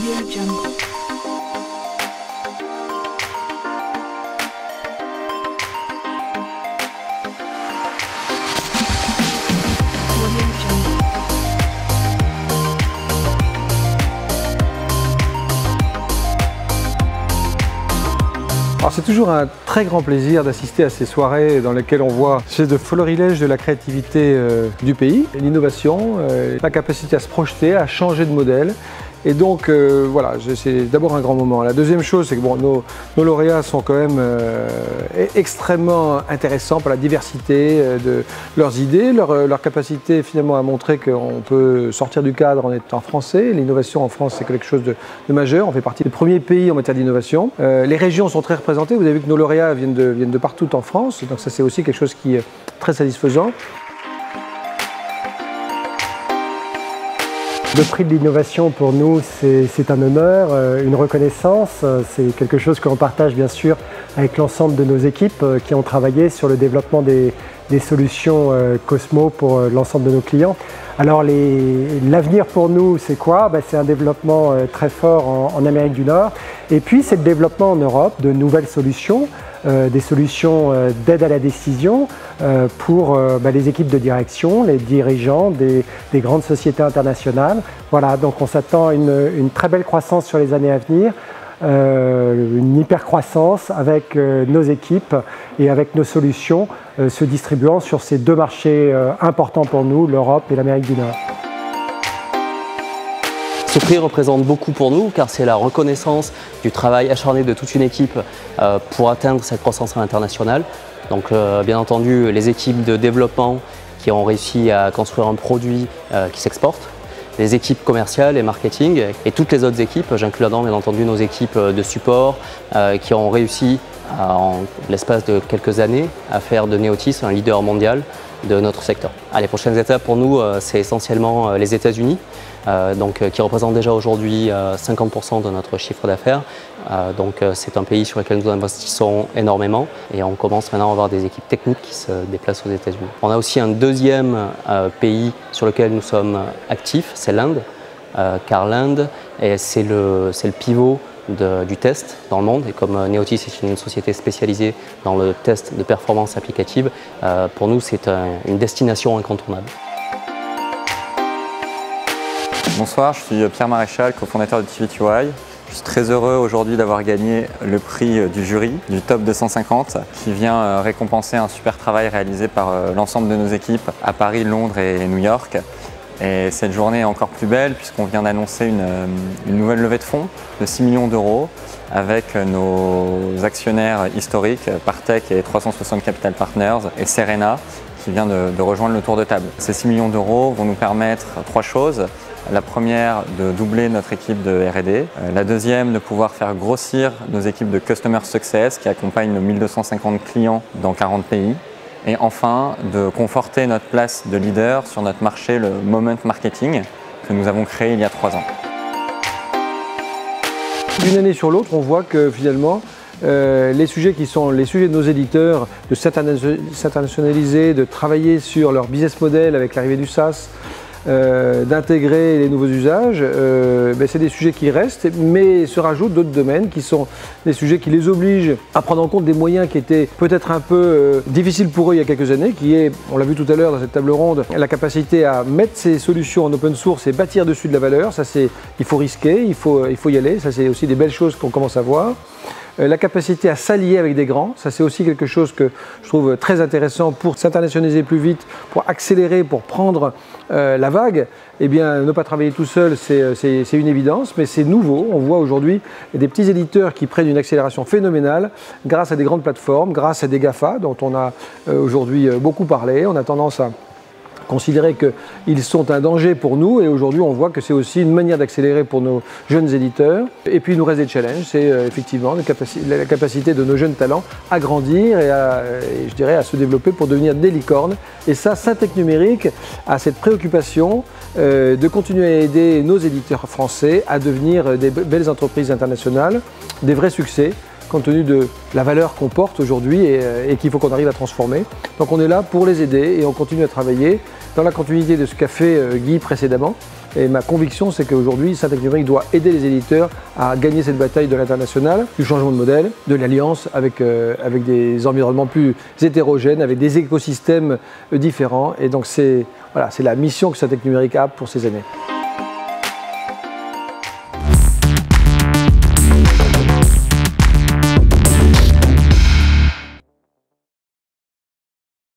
Audio Jungle. Audio Jungle. Alors c'est toujours un très grand plaisir d'assister à ces soirées dans lesquelles on voit c'est de florilège de la créativité du pays, l'innovation, la capacité à se projeter, à changer de modèle. Et donc voilà, c'est d'abord un grand moment. La deuxième chose, c'est que bon, nos lauréats sont quand même extrêmement intéressants par la diversité de leurs idées, leur capacité finalement à montrer qu'on peut sortir du cadre en étant français. L'innovation en France, c'est quelque chose de majeur. On fait partie des premiers pays en matière d'innovation. Les régions sont très représentées. Vous avez vu que nos lauréats viennent de partout en France. Donc ça, c'est aussi quelque chose qui est très satisfaisant. Le prix de l'innovation pour nous, c'est un honneur, une reconnaissance. C'est quelque chose que l'on partage bien sûr avec l'ensemble de nos équipes qui ont travaillé sur le développement des solutions Cosmo pour l'ensemble de nos clients. Alors l'avenir pour nous, c'est quoi? C'est un développement très fort en Amérique du Nord. Et puis c'est le développement en Europe de nouvelles solutions, des solutions d'aide à la décision pour les équipes de direction, les dirigeants des grandes sociétés internationales. Voilà, donc on s'attend à une très belle croissance sur les années à venir. Une hyper-croissance avec nos équipes et avec nos solutions se distribuant sur ces deux marchés importants pour nous, l'Europe et l'Amérique du Nord. Ce prix représente beaucoup pour nous car c'est la reconnaissance du travail acharné de toute une équipe pour atteindre cette croissance à l'international. Donc bien entendu les équipes de développement qui ont réussi à construire un produit qui s'exporte, les équipes commerciales et marketing et toutes les autres équipes, j'inclus là-dedans bien entendu nos équipes de support qui ont réussi en l'espace de quelques années à faire de Neotis un leader mondial de notre secteur. Les prochaines étapes pour nous, c'est essentiellement les États-Unis, qui représentent déjà aujourd'hui 50% de notre chiffre d'affaires. C'est un pays sur lequel nous investissons énormément et on commence maintenant à avoir des équipes techniques qui se déplacent aux États-Unis. On a aussi un deuxième pays sur lequel nous sommes actifs, c'est l'Inde, car l'Inde, c'est le pivot du test dans le monde et comme Neotis est une société spécialisée dans le test de performance applicative, pour nous c'est une destination incontournable. Bonsoir, je suis Pierre Maréchal, cofondateur de TV2i. Je suis très heureux aujourd'hui d'avoir gagné le prix du jury du Top 250 qui vient récompenser un super travail réalisé par l'ensemble de nos équipes à Paris, Londres et New York. Et cette journée est encore plus belle puisqu'on vient d'annoncer une nouvelle levée de fonds de 6 millions d'euros avec nos actionnaires historiques, Partech et 360 Capital Partners et Serena qui vient de rejoindre le tour de table. Ces 6 millions d'euros vont nous permettre trois choses. La première, de doubler notre équipe de R&D. La deuxième, de pouvoir faire grossir nos équipes de Customer Success qui accompagnent nos 1250 clients dans 40 pays. Et enfin, de conforter notre place de leader sur notre marché, le Moment Marketing, que nous avons créé il y a 3 ans. D'une année sur l'autre, on voit que finalement, les sujets qui sont les sujets de nos éditeurs, de s'internationaliser, de travailler sur leur business model avec l'arrivée du SaaS, d'intégrer les nouveaux usages, c'est des sujets qui restent, mais se rajoutent d'autres domaines qui sont des sujets qui les obligent à prendre en compte des moyens qui étaient peut-être un peu difficiles pour eux il y a quelques années, qui est, on l'a vu tout à l'heure dans cette table ronde, la capacité à mettre ces solutions en open source et bâtir dessus de la valeur. Ça, il faut risquer, il faut y aller. Ça, c'est aussi des belles choses qu'on commence à voir. La capacité à s'allier avec des grands, ça c'est aussi quelque chose que je trouve très intéressant pour s'internationaliser plus vite, pour accélérer, pour prendre la vague. Eh bien, ne pas travailler tout seul, c'est une évidence, mais c'est nouveau. On voit aujourd'hui des petits éditeurs qui prennent une accélération phénoménale grâce à des grandes plateformes, grâce à des GAFA dont on a aujourd'hui beaucoup parlé. On a tendance à considérer qu'ils sont un danger pour nous et aujourd'hui on voit que c'est aussi une manière d'accélérer pour nos jeunes éditeurs. Et puis il nous reste des challenges, c'est effectivement la capacité de nos jeunes talents à grandir et je dirais à se développer pour devenir des licornes. Et ça, Syntec Numérique a cette préoccupation de continuer à aider nos éditeurs français à devenir des belles entreprises internationales, des vrais succès, compte tenu de la valeur qu'on porte aujourd'hui et qu'il faut qu'on arrive à transformer. Donc on est là pour les aider et on continue à travailler dans la continuité de ce qu'a fait Guy précédemment, Et ma conviction, c'est qu'aujourd'hui, Syntec Numérique doit aider les éditeurs à gagner cette bataille de l'international, du changement de modèle, de l'alliance avec des environnements plus hétérogènes, avec des écosystèmes différents. Et donc c'est la mission que Syntec Numérique a pour ces années.